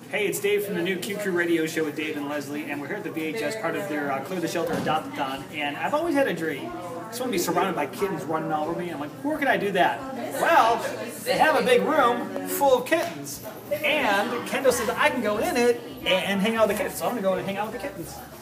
Hey, it's Dave from the new Q Crew radio show with Dave and Leslie, and we're here at the VHS, part of their Clear the Shelter Adopt-a-thon, and I've always had a dream. I just want to be surrounded by kittens running all over me. I'm like, where can I do that? Well, they have a big room full of kittens, and Kendall said I can go in it and hang out with the kittens, so I'm going to go and hang out with the kittens.